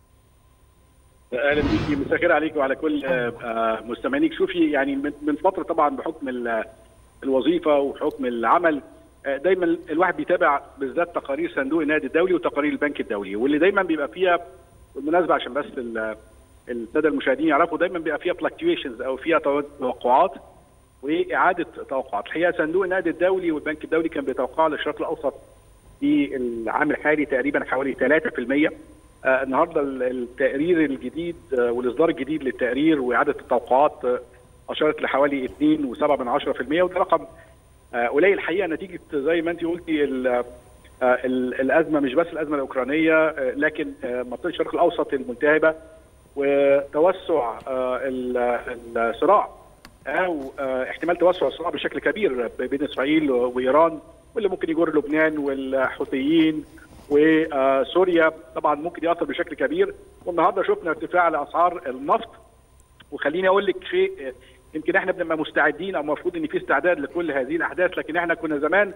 L: اهلا بيكي، مساء الخير عليك وعلى كل مستمعينك. شوفي، يعني من فتره طبعا بحكم الوظيفه وحكم العمل دايما الواحد بيتابع بالذات تقارير صندوق النقد الدولي وتقارير البنك الدولي، واللي دايما بيبقى فيها بالمناسبه عشان بس الساده المشاهدين يعرفوا، دايما بيبقى فيها فلكتويشنز او فيها توقعات واعاده توقعات. الحقيقه صندوق النقد الدولي والبنك الدولي كان بيتوقعوا للشرق الاوسط في العام الحالي تقريبا حوالي ثلاثة بالمئة. آه النهارده التقرير الجديد آه والاصدار الجديد للتقرير واعاده التوقعات آه اشارت لحوالي اثنين فاصلة سبعة من عشرة بالمئة، وده رقم آه قليل الحقيقه، نتيجه زي ما انت قلتي آه الازمه، مش بس الازمه الاوكرانيه آه لكن آه منطقه الشرق الاوسط الملتهبه وتوسع آه الصراع او آه احتمال توسع الصراع بشكل كبير بين اسرائيل وايران، واللي ممكن يجر لبنان والحوثيين وسوريا طبعا ممكن ياثر بشكل كبير. والنهارده شفنا ارتفاع لاسعار النفط، وخليني اقول لك شيء، يمكن احنا بنبقى مستعدين او المفروض ان في استعداد لكل هذه الاحداث، لكن احنا كنا زمان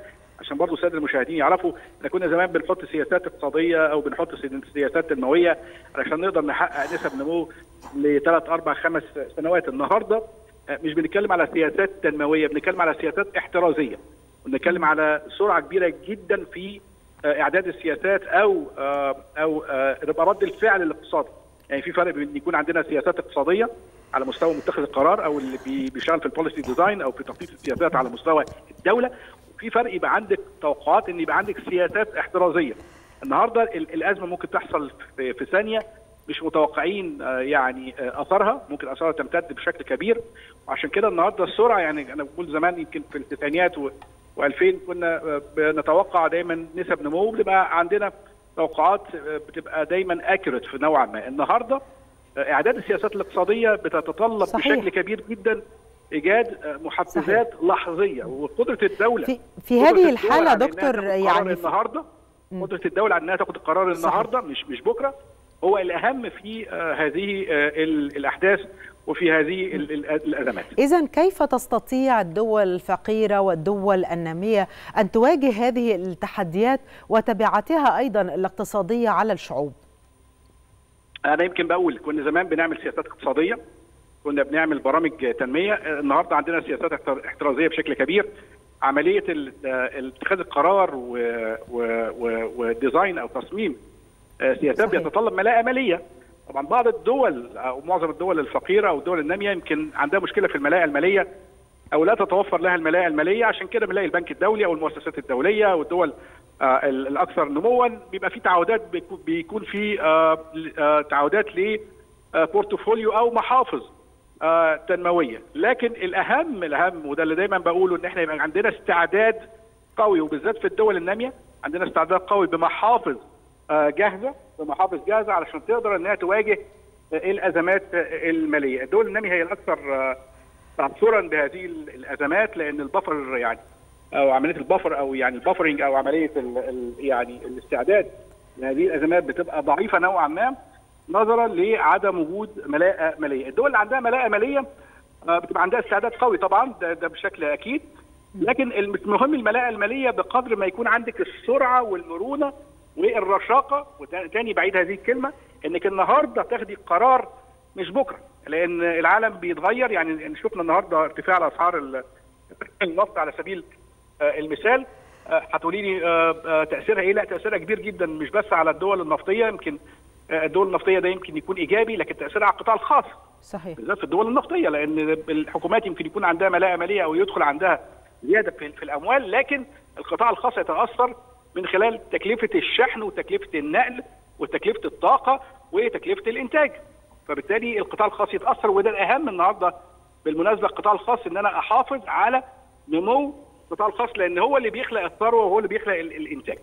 L: عشان برضو الساده المشاهدين يعرفوا احنا كنا زمان بنحط سياسات اقتصاديه او بنحط سياسات تنمويه علشان نقدر نحقق نسب نمو لثلاث اربع خمس سنوات. النهارده مش بنتكلم على سياسات تنمويه، بنتكلم على سياسات احترازيه، بنتكلم على سرعه كبيره جدا في اعداد السياسات او او يبقى رد الفعل الاقتصادي. يعني في فرق بين يكون عندنا سياسات اقتصاديه على مستوى متخذ القرار او اللي بيشتغل في البوليسي ديزاين او في تخطيط السياسات على مستوى الدوله، وفي فرق يبقى عندك توقعات ان يبقى عندك سياسات احترازيه. النهارده الازمه ممكن تحصل في ثانيه، مش متوقعين يعني اثرها، ممكن اثرها تمتد بشكل كبير، وعشان كده النهارده السرعه يعني انا بقول زمان يمكن في التسعينيات وألفين كنا بنتوقع دايما نسب نمو، بتبقى عندنا توقعات بتبقى دايما اكيوريت في نوعا ما. النهارده اعداد السياسات الاقتصاديه بتتطلب صحيح. بشكل كبير جدا ايجاد محفزات صحيح. لحظيه، وقدره الدوله
B: في, في هذه الحاله دكتور يعني
L: النهارده قدره الدوله على انها تاخد القرار النهارده مش مش بكره هو الاهم في هذه الاحداث وفي هذه الازمات.
B: إذن كيف تستطيع الدول الفقيره والدول الناميه ان تواجه هذه التحديات وتبعاتها ايضا الاقتصاديه على الشعوب؟
L: انا يمكن بقول كنا زمان بنعمل سياسات اقتصاديه، كنا بنعمل برامج تنميه، النهارده عندنا سياسات احترازيه بشكل كبير. عمليه اتخاذ القرار وديزاين او تصميم سياسات بيتطلب ملاءه ماليه. طبعا بعض الدول او معظم الدول الفقيره او الدول الناميه يمكن عندها مشكله في الملاءه الماليه او لا تتوفر لها الملاءه الماليه، عشان كده بنلاقي البنك الدولي او المؤسسات الدوليه والدول آه الاكثر نموا بيبقى في تعهدات، بيكون في آه آه تعهدات لبورتفوليو او محافظ آه تنمويه. لكن الاهم الاهم وده اللي دايما بقوله ان احنا يبقى عندنا استعداد قوي، وبالذات في الدول الناميه عندنا استعداد قوي بمحافظ آه جاهزه بمحافظ جاهزه علشان تقدر انها تواجه آه الازمات آه الماليه. الدول الناميه هي الاكثر آه تعثرا بهذه الازمات، لان البفر يعني او عمليه البفر او يعني البفرنج او عمليه ال ال يعني الاستعداد لهذه الازمات بتبقى ضعيفه نوعا ما نظرا لعدم وجود ملاءه ماليه. الدول اللي عندها ملاءه ماليه بتبقى عندها استعداد قوي طبعا، ده, ده بشكل اكيد، لكن المهم الملاءه الماليه بقدر ما يكون عندك السرعه والمرونه والرشاقه. وتاني بعيد هذه الكلمه، انك النهارده تاخدي قرار مش بكره، لان العالم بيتغير. يعني شفنا النهارده ارتفاع اسعار النفط على سبيل المثال. هتقولي لي تاثيرها ايه؟ لا تاثيرها كبير جدا، مش بس على الدول النفطيه، يمكن الدول النفطيه ده يمكن يكون ايجابي، لكن تاثيرها على القطاع الخاص
B: صحيح
L: بالذات في الدول النفطيه، لان الحكومات يمكن يكون عندها ملاءه ماليه او يدخل عندها زياده في الاموال، لكن القطاع الخاص يتاثر من خلال تكلفه الشحن وتكلفه النقل وتكلفه الطاقه وتكلفه الانتاج. فبالتالي القطاع الخاص يتاثر، وده الاهم النهارده بالمناسبه القطاع الخاص، ان انا احافظ على نمو القطاع الخاص، لان هو اللي بيخلق الثروه وهو اللي بيخلق الانتاج.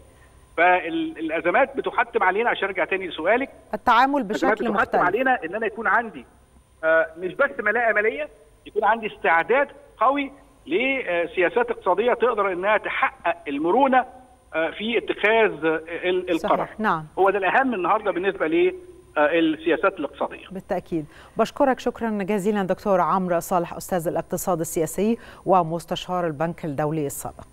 L: فالازمات بتحتم علينا، عشان ارجع تاني لسؤالك،
B: التعامل بشكل
L: مختلف. بتحتم علينا ان انا يكون عندي آه مش بس ملاءه ماليه، يكون عندي استعداد قوي لسياسات اقتصاديه تقدر انها تحقق المرونه آه في اتخاذ القرار.
B: نعم.
L: هو ده الاهم النهارده بالنسبه لي السياسات الاقتصاديه.
B: بالتاكيد. بشكرك شكرا جزيلا دكتور عمرو صالح، استاذ الاقتصاد السياسي ومستشار البنك الدولي السابق.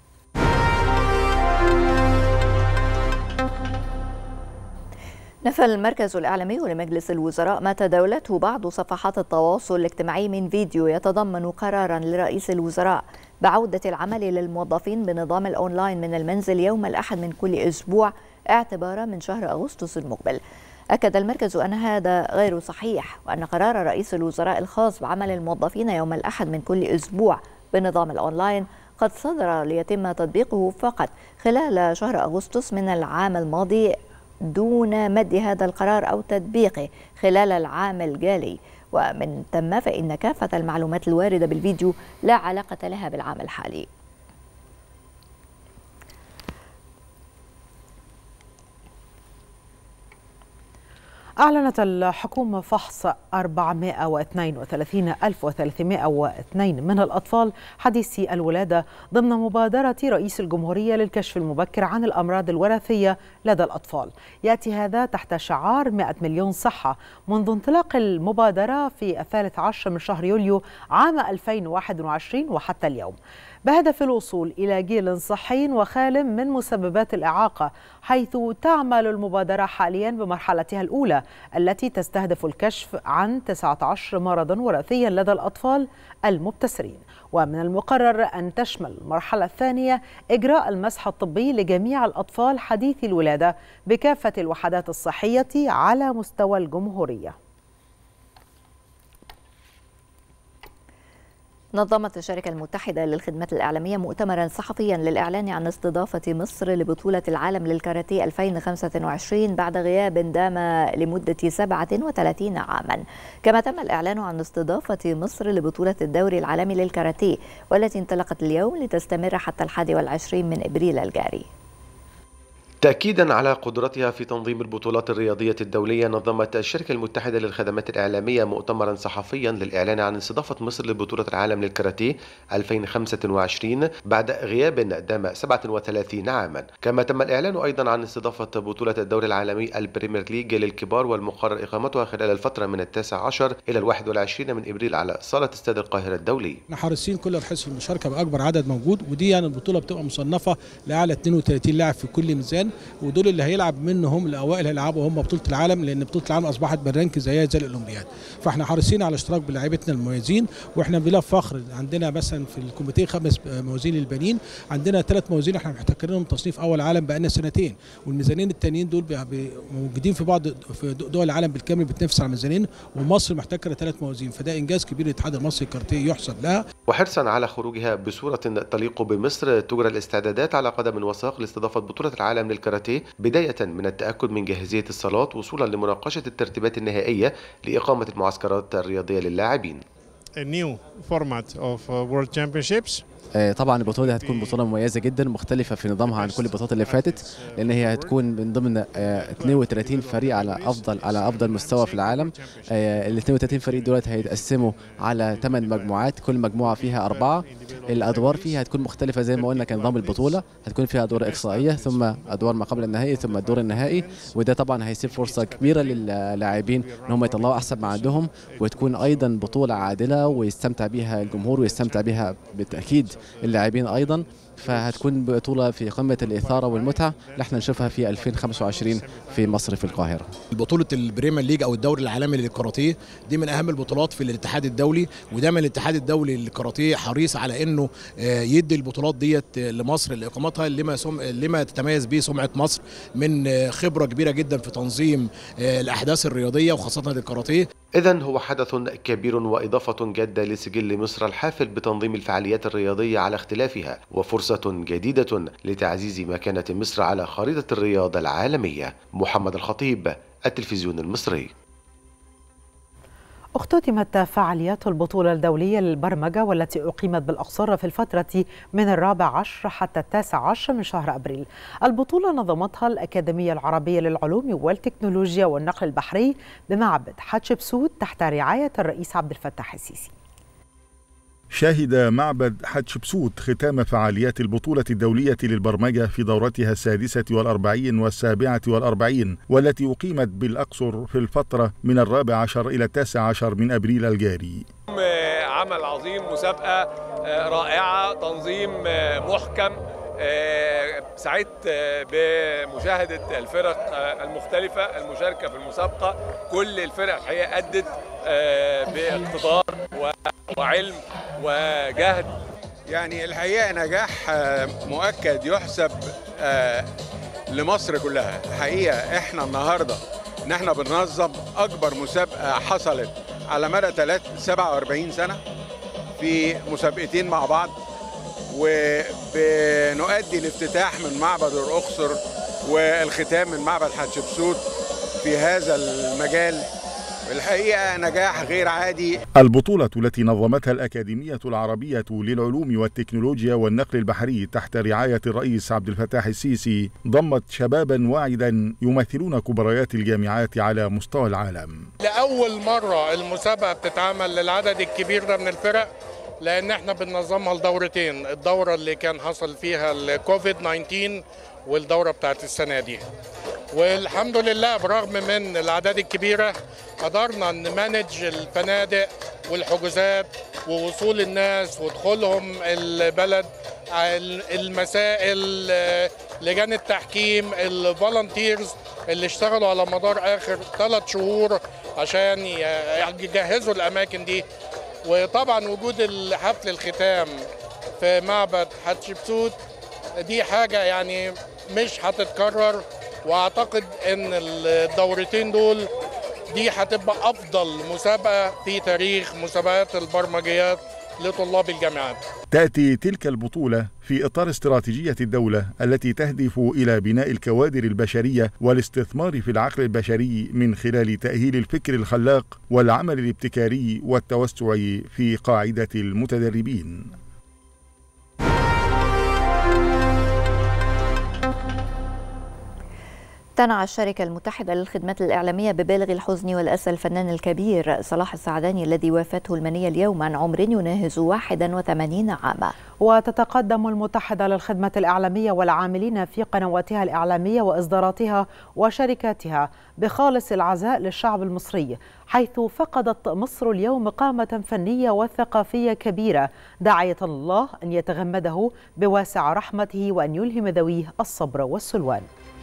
A: نفى المركز الإعلامي لمجلس الوزراء ما تداولته بعض صفحات التواصل الاجتماعي من فيديو يتضمن قرارا لرئيس الوزراء بعودة العمل للموظفين بنظام الأونلاين من المنزل يوم الأحد من كل أسبوع اعتبارا من شهر أغسطس المقبل. أكد المركز أن هذا غير صحيح، وأن قرار رئيس الوزراء الخاص بعمل الموظفين يوم الأحد من كل أسبوع بنظام الأونلاين قد صدر ليتم تطبيقه فقط خلال شهر أغسطس من العام الماضي دون مد هذا القرار أو تطبيقه خلال العام الجاري. ومن ثم فإن كافة المعلومات الواردة بالفيديو لا علاقة لها بالعام الحالي.
B: أعلنت الحكومة فحص أربعمائة واثنين وثلاثين ألف وثلاثمائة واثنين من الأطفال حديثي الولادة ضمن مبادرة رئيس الجمهورية للكشف المبكر عن الأمراض الوراثية لدى الأطفال. يأتي هذا تحت شعار مئة مليون صحة منذ انطلاق المبادرة في الثالث عشر من شهر يوليو عام ألفين وواحد وعشرين وحتى اليوم. بهدف الوصول إلى جيل صحي وخال من مسببات الإعاقة، حيث تعمل المبادرة حاليا بمرحلتها الأولى التي تستهدف الكشف عن تسعة عشر مرضا وراثيا لدى الأطفال المبتسرين. ومن المقرر أن تشمل المرحلة الثانية إجراء المسح الطبي لجميع الأطفال حديثي الولادة بكافة الوحدات الصحية على مستوى الجمهورية.
A: نظمت الشركة المتحدة للخدمات الإعلامية مؤتمرا صحفيا للإعلان عن استضافة مصر لبطولة العالم للكاراتيه ألفين وخمسة وعشرين بعد غياب دام لمدة سبعة وثلاثين عاما. كما تم الإعلان عن استضافة مصر لبطولة الدوري العالمي للكاراتيه والتي انطلقت اليوم لتستمر حتى الحادي والعشرين من إبريل الجاري.
M: تأكيدا على قدرتها في تنظيم البطولات الرياضية الدولية، نظمت الشركة المتحدة للخدمات الإعلامية مؤتمرا صحفيا للإعلان عن استضافة مصر لبطولة العالم للكاراتيه ألفين وخمسة وعشرين بعد غياب دام سبعة وثلاثين عاما. كما تم الإعلان أيضا عن استضافة بطولة الدوري العالمي البريمير ليج للكبار والمقرر إقامتها خلال الفترة من التاسع عشر إلى الواحد والعشرين من إبريل على صالة استاد القاهرة الدولي.
N: احنا حريصين كل الحرص في المشاركة بأكبر عدد موجود، ودي يعني البطولة بتبقى مصنفة لأعلى اثنين وثلاثين لاعب في كل ميزان، ودول اللي هيلعب منهم الاوائل هيلعبوا هم بطوله العالم، لان بطوله العالم اصبحت بالرانك زيها زي الاولمبياد. فاحنا حريصين على اشتراك بلاعيبتنا المميزين، واحنا بلا فخر عندنا مثلا في الكوميتيه خمس موازين للبنين، عندنا ثلاث موازين احنا محتكرينهم تصنيف اول عالم بقالنا سنتين، والميزانين التانيين دول موجودين في بعض في دول العالم بالكامل بتنافس على الميزانين، ومصر محتكره ثلاث موازين، فده انجاز كبير للاتحاد المصري للكاراتيه يحسب لها.
M: وحرصا على خروجها بصوره تليق بمصر، تجرى الاستعدادات على قدم وساق لاستضافه بطوله العالم للكاراتيه، بداية من التأكد من جاهزية الصالات وصولا لمناقشة الترتيبات النهائية لإقامة المعسكرات الرياضية للاعبين.
O: A new format of World Championships.
P: طبعا البطوله دي هتكون بطوله مميزه جدا مختلفه في نظامها عن كل البطولات اللي فاتت، لان هي هتكون من ضمن اثنين وثلاثين فريق على افضل على افضل مستوى في العالم. ال اثنين وثلاثين فريق دولت هيتقسموا على ثمان مجموعات، كل مجموعه فيها اربعه. الادوار فيها هتكون مختلفه زي ما قلنا كنظام البطوله، هتكون فيها ادوار اقصائيه ثم ادوار ما قبل النهائي ثم الدور النهائي، وده طبعا هيسيب فرصه كبيره للاعبين ان هم يطلعوا احسن ما عندهم، وتكون ايضا بطوله عادله ويستمتع بها الجمهور ويستمتع بها بالتاكيد اللاعبين ايضا. فهتكون بطوله في قمه الاثاره والمتعه اللي احنا نشوفها في ألفين وخمسة وعشرين في مصر في القاهره.
Q: بطوله البريمير ليج او الدوري العالمي للكاراتيه دي من اهم البطولات في الاتحاد الدولي، ودايما الاتحاد الدولي للكاراتيه حريص على انه يدي البطولات ديت لمصر لاقامتها لما سم... لما تتميز به سمعه مصر من خبره كبيره جدا في تنظيم الاحداث الرياضيه وخاصه الكاراتيه.
M: إذن هو حدث كبير وإضافة جادة لسجل مصر الحافل بتنظيم الفعاليات الرياضية على اختلافها، وفرصة جديدة لتعزيز مكانة مصر على خريطة الرياضة العالمية. محمد الخطيب، التلفزيون المصري.
B: اختتمت فعاليات البطولة الدولية للبرمجة والتي أقيمت بالأقصر في الفترة من الرابع عشر حتى التاسع عشر من شهر أبريل. البطولة نظمتها الأكاديمية العربية للعلوم والتكنولوجيا والنقل البحري بمعبد حتشبسوت تحت رعاية الرئيس عبد الفتاح السيسي.
C: شهد معبد حتشبسوت ختام فعاليات البطولة الدولية للبرمجة في دورتها السادسة والأربعين والسابعة والأربعين، والتي أقيمت بالأقصر في الفترة من الرابع عشر إلى التاسع عشر من أبريل الجاري.
R: عمل عظيم، مسابقة رائعة، تنظيم محكم، سعدت بمشاهدة الفرق المختلفة المشاركة في المسابقة. كل الفرق الحقيقة أدت باقتدار وعلم وجهد،
S: يعني الحقيقة نجاح مؤكد يحسب لمصر كلها. حقيقة احنا النهاردة ان احنا بننظم اكبر مسابقة حصلت على مدى سبعة وأربعين سنة في مسابقتين مع بعض، وبنؤدي الافتتاح من معبد الأقصر والختام من معبد حتشبسوت في هذا المجال. الحقيقة نجاح غير عادي.
C: البطولة التي نظمتها الأكاديمية العربية للعلوم والتكنولوجيا والنقل البحري تحت رعاية الرئيس عبد الفتاح السيسي ضمت شبابا واعدا يمثلون كبريات الجامعات على مستوى العالم.
T: لأول مرة المسابقة بتتعمل للعدد الكبير ده من الفرق، لأن احنا بننظمها لدورتين، الدورة اللي كان حصل فيها الكوفيد تسعة عشر والدورة بتاعت السنة دي. والحمد لله برغم من الأعداد الكبيرة قدرنا نمانج الفنادق والحجوزات ووصول الناس ودخولهم البلد، المسائل، لجان التحكيم، الفولنتيرز اللي اشتغلوا على مدار آخر ثلاث شهور عشان يجهزوا الأماكن دي. وطبعا وجود حفل الختام في معبد حتشبسوت دي حاجة يعني مش هتتكرر، واعتقد ان الدورتين دول دي هتبقى افضل مسابقة في تاريخ مسابقات البرمجيات لطلاب الجامعات.
C: تأتي تلك البطولة في إطار استراتيجية الدولة التي تهدف إلى بناء الكوادر البشرية والاستثمار في العقل البشري من خلال تأهيل الفكر الخلاق والعمل الابتكاري والتوسع في قاعدة المتدربين.
A: تنعى الشركة المتحدة للخدمات الإعلامية ببالغ الحزن والأسى الفنان الكبير صلاح السعداني الذي وافته المنية اليوم عن عمر يناهز واحد وثمانين عاما.
B: وتتقدم المتحدة للخدمات الإعلامية والعاملين في قنواتها الإعلامية وإصداراتها وشركاتها بخالص العزاء للشعب المصري، حيث فقدت مصر اليوم قامة فنية وثقافية كبيرة، داعية الله أن يتغمده بواسع رحمته وأن يلهم ذويه الصبر والسلوان.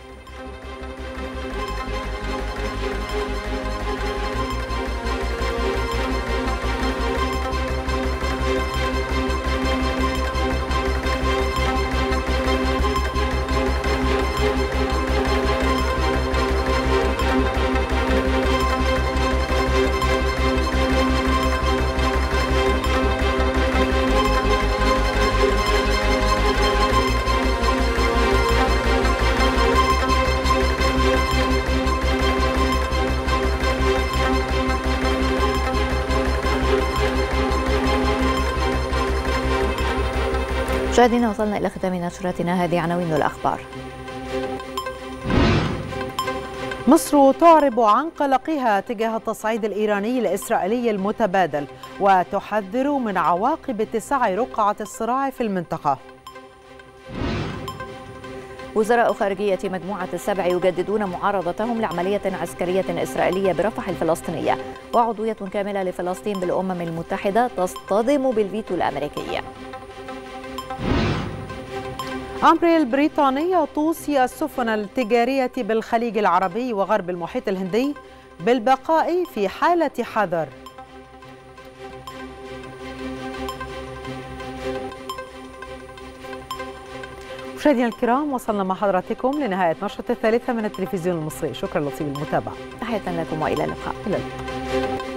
A: مشاهدينا، وصلنا إلى ختام نشرتنا، هذه عناوين الأخبار.
B: مصر تعرب عن قلقها تجاه التصعيد الإيراني الإسرائيلي المتبادل وتحذر من عواقب اتساع رقعة الصراع في المنطقة.
A: وزراء خارجية مجموعة السبع يجددون معارضتهم لعملية عسكرية إسرائيلية برفح الفلسطينية، وعضوية كاملة لفلسطين بالأمم المتحدة تصطدم بالفيتو الأمريكي.
B: أمبري البريطانية توصي السفن التجارية بالخليج العربي وغرب المحيط الهندي بالبقاء في حالة حذر. مشاهدينا الكرام، وصلنا مع حضراتكم لنهاية نشرة الثالثة من التلفزيون المصري. شكرا لطيب المتابعة.
A: تحية لكم وإلى اللقاء.
B: إلى اللقاء.